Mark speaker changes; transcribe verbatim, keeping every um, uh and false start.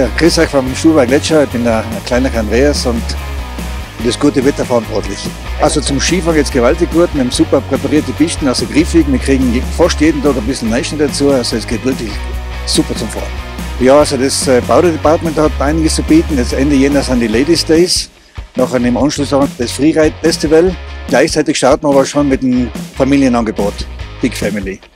Speaker 1: Ja, grüß euch vom Stubaier Gletscher, ich bin der kleine Andreas und für das gute Wetter verantwortlich. Also zum Skifahren geht es gewaltig gut, wir haben super präparierte Pisten, also griffig, wir kriegen fast jeden Tag ein bisschen Neuschnitt dazu, also es geht wirklich super zum Fahren. Ja, also das Baudepartement hat einiges zu bieten, jetzt Ende Jänner sind die Ladies Days, nachher im Anschluss an das Freeride Festival, gleichzeitig starten wir aber schon mit dem Familienangebot, Big Family.